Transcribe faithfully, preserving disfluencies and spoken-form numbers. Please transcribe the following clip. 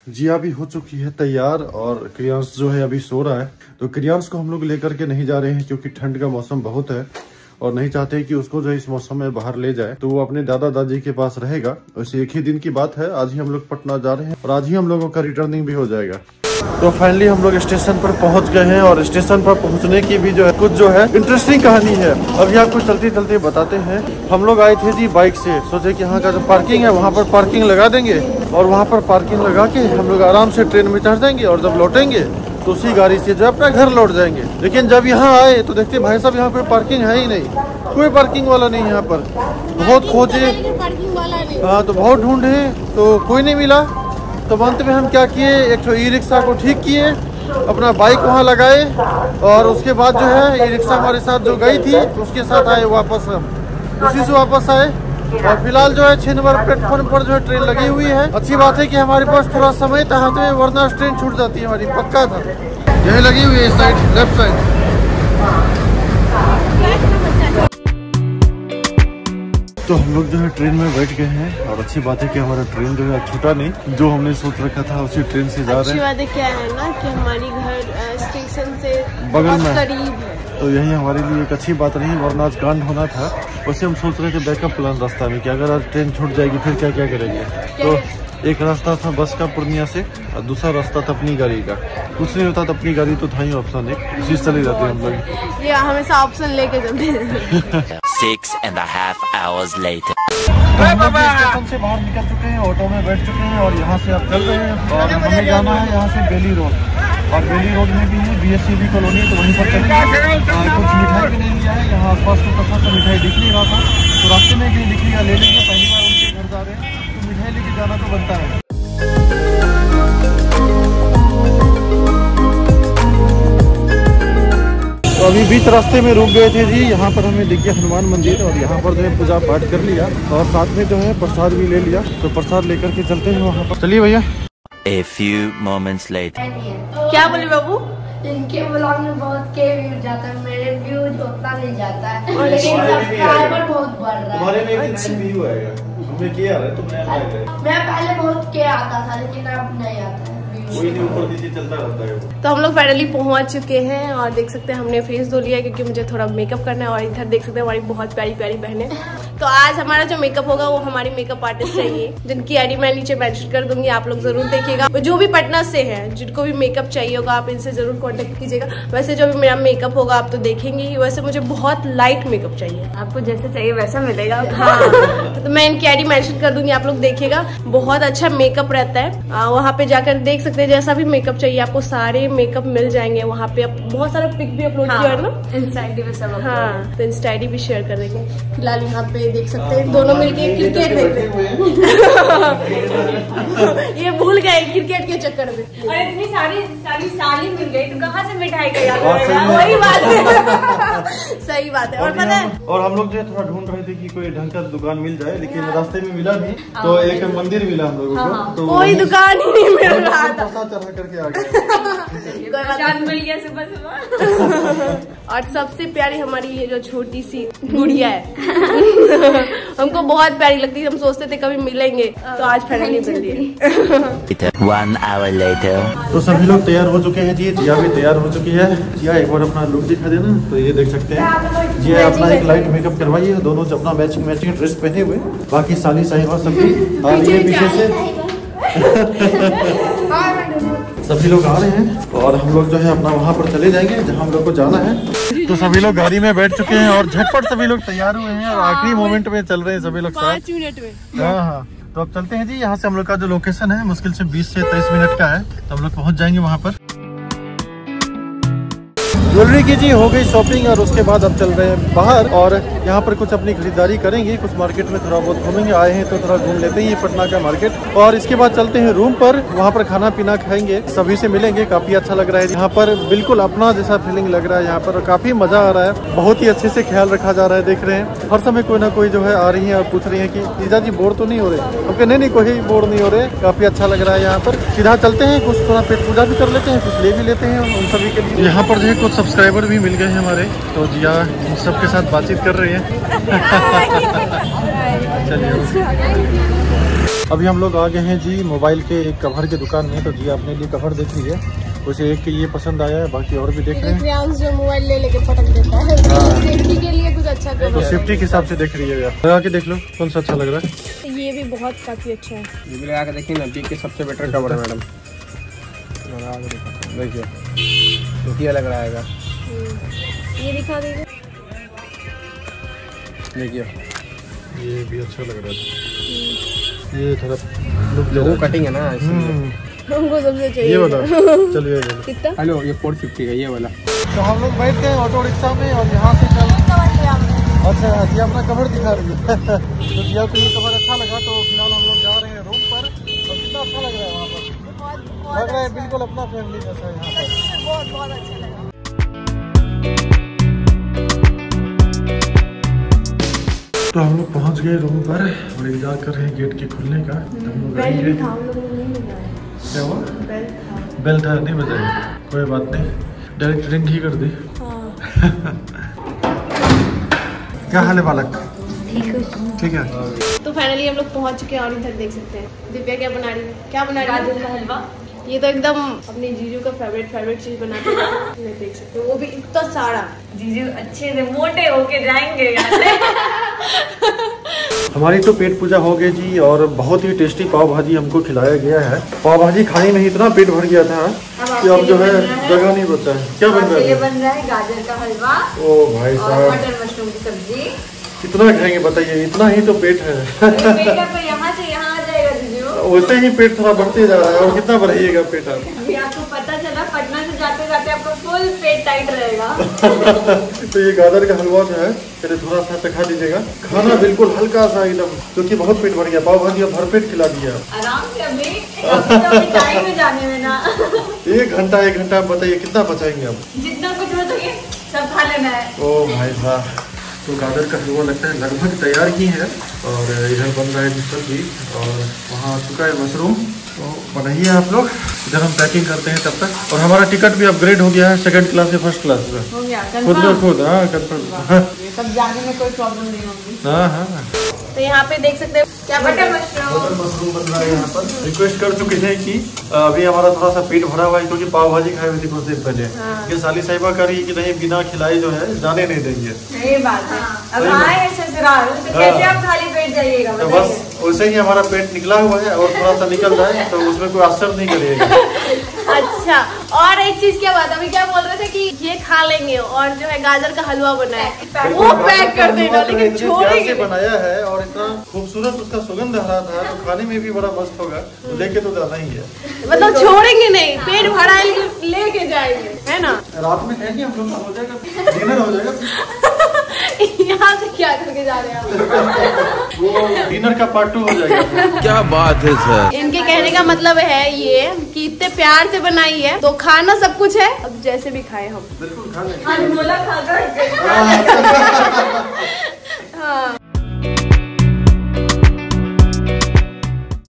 जिया भी हो चुकी है तैयार और क्रियांश जो है अभी सो रहा है। तो क्रियांश को हम लोग लेकर के नहीं जा रहे हैं क्योंकि ठंड का मौसम बहुत है और नहीं चाहते कि उसको जो इस मौसम में बाहर ले जाए, तो वो अपने दादा दादी के पास रहेगा। वैसे एक ही दिन की बात है, आज ही हम लोग पटना जा रहे हैं और आज ही हम लोगों का रिटर्निंग भी हो जाएगा। तो फाइनली हम लोग स्टेशन पर पहुंच गए हैं और स्टेशन पर पहुंचने की भी जो है कुछ जो है इंटरेस्टिंग कहानी है। अभी आपको चलते चलते बताते हैं। हम लोग आए थे जी बाइक से, सोचे कि यहाँ का जो पार्किंग है वहाँ पर पार्किंग लगा देंगे और वहाँ पर पार्किंग लगा के हम लोग आराम से ट्रेन में चढ़ जाएंगे और जब लौटेंगे तो उसी गाड़ी से जो अपना घर लौट जाएंगे। लेकिन जब यहाँ आए तो देखते भाई साहब यहाँ पे पार्किंग है ही नहीं, कोई पार्किंग वाला नहीं यहाँ पर। बहुत खोजे, हाँ तो बहुत ढूंढे तो कोई नहीं मिला। तो अंत में हम क्या किए, एक तो ई रिक्शा को ठीक किए, अपना बाइक वहाँ लगाए और उसके बाद जो है ई रिक्शा हमारे साथ जो गई थी उसके साथ आए वापस, हम उसी से वापस आए। और फिलहाल जो है छह नंबर प्लेटफॉर्म पर जो है ट्रेन लगी हुई है। अच्छी बात है कि हमारे पास थोड़ा समय था, तो वरना ट्रेन छूट जाती है हमारी, पक्का था। यही लगी हुई है इस साइड, लेफ्ट साइड। तो हम लोग जो है ट्रेन में बैठ गए हैं और अच्छी बात है कि हमारा ट्रेन जो है छूटा नहीं, जो हमने सोच रखा था उसी ट्रेन से जा रहे हैं। अच्छी बात है क्या है ना कि हमारी घर स्टेशन से बगल में करीब है, तो यही हमारे लिए एक अच्छी बात रही, वरना आज कांड होना था। वैसे हम सोच रहे थे बैकअप प्लान रास्ता में कि अगर आज ट्रेन छूट जाएगी फिर क्या क्या करेंगे। तो एक रास्ता था बस का पूर्णिया से और दूसरा रास्ता था अपनी गाड़ी का। कुछ नहीं होता तो अपनी गाड़ी तो था ही ऑप्शन, एक उसी से चले जाते हम लोग। ये हमेशा ऑप्शन लेके चलते हैं। Six and a half hours later. Station से बाहर निकल चुके हैं, ऑटो में बैठ चुके हैं और यहाँ से अब चल रहे हैं और हमें जाना है यहाँ से बेली रोड। और बेली रोड में भी है B S C B colony, तो वहीं पर चलेंगे। कुछ मिठाई भी नहीं लिया है, यहाँ आसपास तो पता से मिठाई दिख नहीं रहा था, तो रास्ते में भी दिख लिया, ले लेंगे। पहली बार उनके घर जा रहे हैं तो मिठाई लेके जाना तो बनता है। तो अभी बीच रास्ते में रुक गए थे जी, यहाँ पर हमें दिख गया हनुमान मंदिर और यहाँ पर जो है पूजा पाठ कर लिया और साथ में जो है प्रसाद भी ले लिया। तो प्रसाद लेकर के चलते हैं वहाँ पर। चलिए भैया। A few moments later. क्या बोले बाबू? इनके ब्लॉग में बहुत के व्यूज जाता है, मेरे व्यूज उतना नहीं जाता है, लेकिन सब्सक्राइबर बहुत बढ़ रहा है। तुम्हारे में एक दिन व्यू आएगा, हमने किया है, तुम नया लाए। मैं पहले बहुत के आता था लेकिन अब नहीं आता है। कोई नहीं, ऊपर नीचे चलता रहता है। तो हम लोग फाइनली पहुंच चुके हैं और देख सकते हैं हमने फेस धो लिया क्योंकि मुझे थोड़ा मेकअप करना है। और इधर देख सकते हैं हमारी बहुत प्यारी प्यारी बहनें। तो आज हमारा जो मेकअप होगा वो हमारी मेकअप आर्टिस्ट रहेंगी, जिनकी आईडी मैं नीचे मेंशन कर दूंगी, आप लोग जरूर देखिएगा। जो भी पटना से हैं, जिनको भी मेकअप चाहिए होगा आप इनसे जरूर कॉन्टेक्ट कीजिएगा। वैसे जो भी मेरा मेकअप होगा आप तो देखेंगे ही, वैसे मुझे बहुत लाइट मेकअप चाहिए, आपको जैसे चाहिए वैसा मिलेगा। हाँ तो मैं इनकी आईडी मेंशन कर दूंगी, आप लोग देखिएगा। बहुत अच्छा मेकअप रहता है, वहाँ पे जाकर देख सकते हैं जैसा भी मेकअप चाहिए आपको सारे मेकअप मिल जाएंगे। वहाँ पे बहुत सारा पिक भी अपलोड किया है ना इंस्टा आईडी पे सब। हाँ तो इंस्टा आईडी भी शेयर कर देंगे। फिलहाल यहाँ पे देख सकते हैं दोनों मिलके क्रिकेट देख रहे हैं। ये भूल गए क्रिकेट के चक्कर में। और इतनी सारी सारी साली मिल गई तो कहाँ से मिठाई का याद वही बात है। सही बात है। और पता है और हम लोग जो है थोड़ा ढूंढ रहे थे कि कोई ढंग का दुकान मिल जाए, लेकिन रास्ते में मिला नहीं। तो एक मंदिर मिला हम लोगों को, तो कोई दुकान ही नहीं मिल रहा था, चढ़ा करके आ गया। मिल गया सुबह सुबह। और सबसे प्यारी हमारी ये जो छोटी सी गुड़िया है हमको बहुत प्यारी लगती है। हम सोचते थे कभी मिलेंगे, तो आज फाइनली मिल लिए। One hour later. तो सभी लोग तैयार हो चुके हैं जी, जिया भी तैयार हो चुकी है। जिया एक बार अपना लुक दिखा देना। तो ये देख सकते हैं जिया अपना एक लाइट मेकअप करवाई है, दोनों अपना मैचिंग मैचिंग ड्रेस पहने हुए। बाकी साली साहिबा सभी आ रही है पीछे से। सभी लोग आ रहे हैं और हम लोग जो है अपना वहाँ पर चले जाएंगे जहाँ हम लोग को जाना है। तो सभी लोग गाड़ी में बैठ चुके हैं और झटपट सभी लोग तैयार हुए हैं और आखिरी मोमेंट में चल रहे हैं सभी लोग पाँच मिनट में। हाँ हाँ तो अब चलते हैं जी। यहाँ से हम लोग का जो लोकेशन है मुश्किल से बीस से तेईस मिनट का है, तो हम लोग पहुँच जाएंगे वहाँ पर। ज्वेलरी की जी हो गई शॉपिंग और उसके बाद अब चल रहे हैं बाहर और यहाँ पर कुछ अपनी खरीदारी करेंगे। कुछ मार्केट में थोड़ा बहुत घूमेंगे, आए हैं तो थोड़ा घूम लेते हैं पटना का मार्केट। और इसके बाद चलते हैं रूम पर, वहाँ पर खाना पीना खाएंगे, सभी से मिलेंगे। काफी अच्छा लग रहा है यहाँ पर, बिल्कुल अपना जैसा फीलिंग लग रहा है यहाँ पर। काफी मजा आ रहा है, बहुत ही अच्छे से ख्याल रखा जा रहा है। देख रहे हैं हर समय कोई ना कोई जो है आ रही है और पूछ रही है कि जीजा जी बोर तो नहीं हो रहे। ओके नहीं नहीं कोई बोर नहीं हो रहे, काफी अच्छा लग रहा है यहाँ पर। सीधा चलते हैं, कुछ थोड़ा पेट पूजा भी कर लेते हैं, कुछ ले भी लेते हैं उन सभी के लिए। यहाँ पर जो है कुछ सब्सक्राइबर भी मिल गए हैं हमारे, तो जिया इन सबके साथ बातचीत कर रही है। चलिए अभी हम लोग आ गए हैं जी मोबाइल के एक कवर के दुकान में। तो जी अपने लिए कवर देख लीजिए, उसे एक ये पसंद आया है, बाकी और भी देख रहे हैं। जो मोबाइल ले लेके पटक देता है, सेफ्टी के लिए कुछ अच्छा कर। तो सेफ्टी के हिसाब से देख रही है यार, लगा के देख लो कौन सा अच्छा लग रहा है। ये भी बहुत काफी अच्छा है, ये भी लगा के देखिए ना, बीक के सबसे बेटर कवर है मैडम। देखिए देखिए लग रहा है, ये दिखा दीजिए। देखिए ये भी अच्छा लग रहा है, ये थोड़ा लुक लोगो कटिंग है ना इसलिए हमको सबसे चाहिए ये वाला। चलिए कितना? हेलो ये फोर फिफ्टी का ये वाला। तो हम लोग बैठ गए ऑटो रिक्शा में और यहाँ से चल। अच्छा जी अपना कवर दिखा रही है। तो जिया को ये कवर अच्छा लगा, तो फिलहाल हम लोग जा रहे हैं रूम पर। और कितना अच्छा लग रहा है वहाँ पर, लग रहा है बिल्कुल अपना फैमिली जैसा है यहाँ पर। बहुत बहुत अच्छा लगा। तो हम लोग पहुँच गए रूम पर और इंतजार कर रहे हैं गेट के खुलने का। हम लोग आएंगे। क्या हुआ? बेल था, बेल था नहीं बजाई, कोई बात नहीं, डायरेक्ट रिंग ही कर दी। क्या हाल है बालक? ठीक है। तो फाइनली हम लोग पहुंच चुके हैं और इधर देख सकते हैं दिव्या क्या बना रही है। क्या बना रही है? गाजर का हलवा। ये तो एकदम अपने जीजू का फेवरेट फेवरेट चीज बनाते हैं। ये देख सकते हो, वो भी इतना सारा। जीजू अच्छे से मोटे होके जाएंगे। हमारी तो पेट पूजा हो गई जी और बहुत ही टेस्टी पाव भाजी हमको खिलाया गया है। पाव भाजी खाने में इतना पेट भर गया था कि अब जो है जगह नहीं बचा है। क्या बन रहा है? बन रहा है गाजर का हलवा ओ भाई साहब, मटर मशरूम की सब्जी। कितना खाएंगे बताइए, इतना ही तो पेट है। पेट अब यहाँ से यहाँ आ जाएगा जीजू। वैसे ही पेट थोड़ा बढ़ते जा रहा है और कितना बढ़िएगा पेट आप। अभी आपको पता चला पटना से जाते जाते आपको फुल पेट टाइट रहेगा। तो ये गाजर का हलवा जो है पहले थोड़ा सा चखा दीजिएगा। खाना बिल्कुल हल्का सा एकदम, क्योंकि बहुत पेट भर गया। पाव भाजी अब भरपेट खिला दिया। आराम से अभी अभी तो टाइम में जाने में ना। एक घंटा एक घंटा बताइए कितना बचाएंगे अब? जितना कुछ हो सके सब खा लेना है। ओ भाई साहब, तो गाजर का हलवा लगता है लगभग तैयार ही है। और इधर बन रहा है सब्जी और वहाँ आ चुका है मशरूम। तो बनाइए आप लोग, इधर हम पैकिंग करते हैं तब तक। और हमारा टिकट भी अपग्रेड हो गया है सेकंड क्लास से फर्स्ट क्लास में। हो गया खुद में खुद। हाँ कंफर्म। ये सब जाने में कोई प्रॉब्लम नहीं होगी। हाँ हाँ। तो यहाँ पे देख सकते हैं क्या बटर मशरूम बटर मशरूम बन रहा है यहाँ पर। रिक्वेस्ट कर चुके हैं कि अभी हमारा थोड़ा सा पेट भरा हुआ है, क्योंकि पाव भाजी खाई हुई थी कुछ दिन पहले। ये साली साहिबा कर रही कि नहीं बिना खिलाए जो है जाने नहीं देंगे। सही बात है। अब आए ससुराल तो कैसे आप खाली पेट जाइएगा? तो बस वैसे ही हमारा पेट निकला हुआ है और थोड़ा सा निकल रहा है, तो उसमें कोई असर नहीं करिएगा। अच्छा, और एक चीज क्या बात, अभी क्या बोल रहे थे कि ये खा लेंगे और जो है गाजर का हलवा बनाया है वो पैक कर देना, लेकिन छोड़ेंगे। बनाया है और इतना खूबसूरत उसका सुगंध आ रहा था, तो खाने में भी बड़ा मस्त होगा। तो लेके तो जाना ही है, मतलब छोड़ेंगे नहीं, पेट भरा है लेकिन लेके जाएंगे, है ना। रात में खाएंगे हम लोग, हो जाएगा डिनर हो जाएगा। यहाँ से क्या करके जा रहे हैं आप? वो डिनर का पार्ट टू हो जाएगा। क्या बात है सर। इनके कहने का मतलब है ये कि इतने प्यार से बनाई है तो खाना सब कुछ है, अब जैसे भी खाए हम। बिल्कुल खा लेंगे। अनमोला खा कर